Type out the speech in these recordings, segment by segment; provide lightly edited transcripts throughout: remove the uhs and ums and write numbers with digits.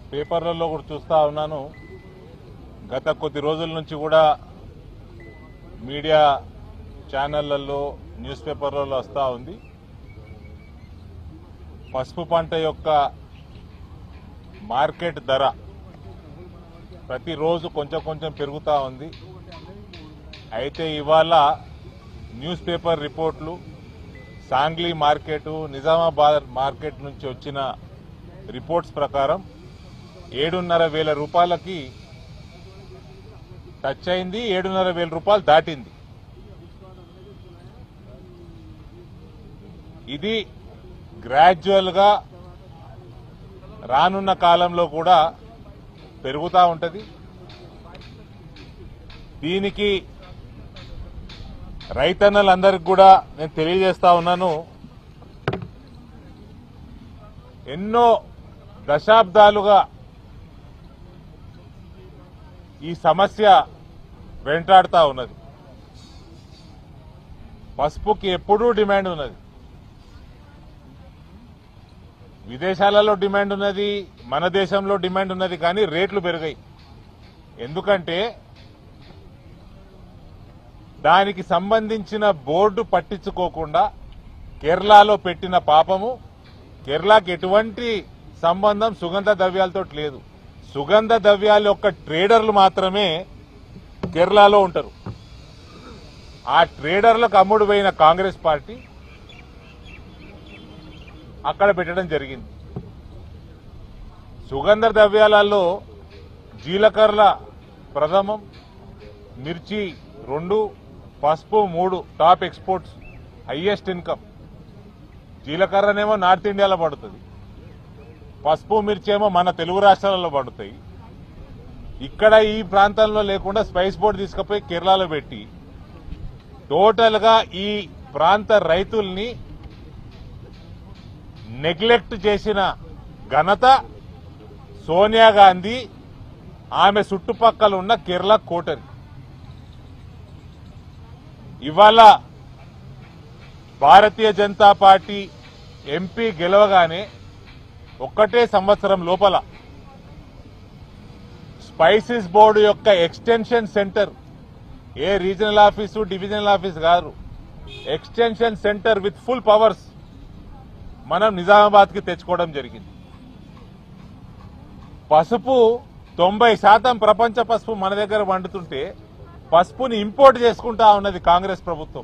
పేపర్లలో కూడా చూస్తా ఉన్నాను. గత కొద్ది రోజుల నుంచి కూడా మీడియా ఛానళ్లలో న్యూస్ పేపర్లలో వస్తూ ఉంది. పసుపు పంట యొక్క మార్కెట్ ధర ప్రతిరోజు కొంచెం కొంచెం పెరుగుతూ ఉంది. అయితే ఇవాళ న్యూస్ పేపర్ రిపోర్ట్లు సాంగ్లీ మార్కెట్, నిజామాబాద్ మార్కెట్ నుంచి వచ్చిన రిపోర్ట్స్ ప్రకారం 7,500 రూపాయలకి టచ్ అయింది. 7,500 రూపాయలు దాటింది. ఇది గ్రాడ్యువల్ గా రానున్న కాలంలో కూడా పెరుగుతూ ఉంటది. దీనికి రైతన్నలందరికీ కూడా నేను తెలియజేస్తా ఉన్నాను, ఎన్నో దశాబ్దాలుగా ఈ సమస్య వెంటాడుతూ ఉన్నది. పసుపుకి ఎప్పుడూ డిమాండ్ ఉన్నది. విదేశాలలో డిమాండ్ ఉన్నది, మన దేశంలో డిమాండ్ ఉన్నది. కానీ రేట్లు పెరిగాయి. ఎందుకంటే దానికి సంబంధించిన బోర్డు పట్టించుకోకుండా కేరళలో పెట్టిన పాపము. కేరళకి ఎటువంటి సంబంధం సుగంధ ద్రవ్యాలతో లేదు. సుగంధ ద్రవ్యాల యొక్క ట్రేడర్లు మాత్రమే కేరళలో ఉంటారు. ఆ ట్రేడర్లకు అమ్ముడు పోయిన కాంగ్రెస్ పార్టీ అక్కడ పెట్టడం జరిగింది. సుగంధ ద్రవ్యాలలో జీలకర్ర ప్రథమం, మిర్చి 2, పసుపు 3 టాప్ ఎక్స్పోర్ట్స్, హైయెస్ట్ ఇన్కమ్. జీలకర్రనేమో నార్త్ ఇండియాలో పడుతుంది, పసుపు మిర్చి ఏమో మన తెలుగు రాష్ట్రాలలో పడుతాయి. ఇక్కడ ఈ ప్రాంతంలో లేకుండా స్పైస్ బోర్డు తీసుకుపోయి కేరళలో పెట్టి టోటల్ గా ఈ ప్రాంత రైతుల్ని నెగ్లెక్ట్ చేసిన ఘనత సోనియా గాంధీ, ఆమె చుట్టుపక్కల ఉన్న కేరళ కోటరి. ఇవాళ భారతీయ జనతా పార్టీ ఎంపీ గెలవగానే ఒక్కటే సంవత్సరం లోపల స్పైసెస్ బోర్డు యొక్క extension centre, a regional office divisional office కాదు, extension centre with full powers మనం నిజామాబాద్ కి తెచ్చుకోవడం జరిగింది. పసుపు 90% ప్రపంచ పసుపు మన దగ్గర వండుతుంటే పసుపుని ఇంపోర్ట్ చేసుకుంటా ఉన్నది కాంగ్రెస్ ప్రభుత్వం.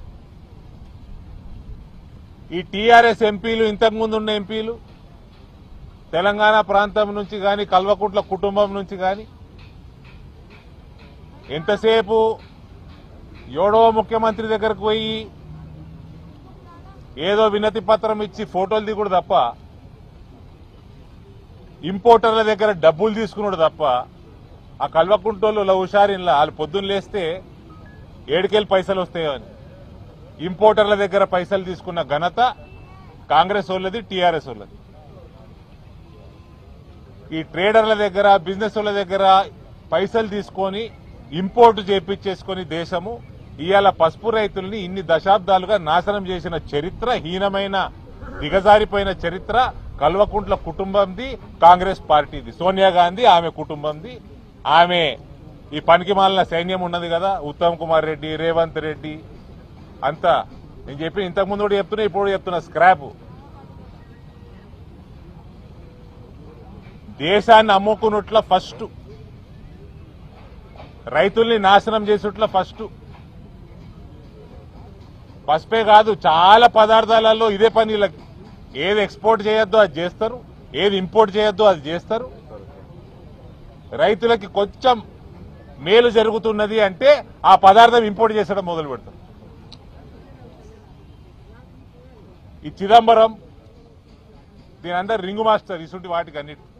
ఈ టీఆర్ఎస్ ఎంపీలు, ఇంతకుముందు ఉన్న ఎంపీలు, తెలంగాణ ప్రాంతం నుంచి కానీ కల్వకుంట్ల కుటుంబం నుంచి కానీ ఎంతసేపు ఏడో ముఖ్యమంత్రి దగ్గరకు పోయి ఏదో వినతి పత్రం ఇచ్చి ఫోటోలు దిగుడు తప్ప, ఇంపోర్టర్ల దగ్గర డబ్బులు తీసుకున్నాడు తప్ప, ఆ కల్వకుంటోళ్ళు హుషారిన్లా వాళ్ళు పొద్దున్న లేస్తే ఏడుకెళ్ళి పైసలు వస్తాయో అని ఇంపోర్టర్ల దగ్గర పైసలు తీసుకున్న ఘనత కాంగ్రెస్ వాళ్ళది, టీఆర్ఎస్ వాళ్ళది. ఈ ట్రేడర్ల దగ్గర, బిజినెస్ వాళ్ళ దగ్గర పైసలు తీసుకొని ఇంపోర్ట్ చేపించేసుకుని దేశము ఇవాళ పసుపు రైతుల్ని ఇన్ని దశాబ్దాలుగా నాశనం చేసిన చరిత్ర, హీనమైన దిగజారిపోయిన చరిత్ర కల్వకుంట్ల కుటుంబంది, కాంగ్రెస్ పార్టీది, సోనియా గాంధీ ఆమె కుటుంబంది. ఆమె ఈ పనికిమాలిన సైన్యం ఉన్నది కదా, ఉత్తమ్ కుమార్ రెడ్డి, రేవంత్ రెడ్డి అంతా. నేను చెప్పి ఇంతకుముందు కూడా చెప్తున్నా, ఇప్పుడు చెప్తున్నా, స్క్రాప్. దేశాన్ని అమ్ముకున్నట్ల ఫస్ట్, రైతుల్ని నాశనం చేసేట్ల ఫస్ట్. పసుపే కాదు, చాలా పదార్థాలలో ఇదే పని వీళ్ళకి. ఏది ఎక్స్పోర్ట్ చేయొద్దో అది చేస్తారు, ఏది ఇంపోర్ట్ చేయొద్దో అది చేస్తారు. రైతులకి కొంచెం మేలు జరుగుతున్నది అంటే ఆ పదార్థం ఇంపోర్ట్ చేసడం మొదలు పెడతారు. ఈ చిదంబరం దీని అందరు రింగు మాస్టర్ ఇసుంటి వాటికి అన్నిటి.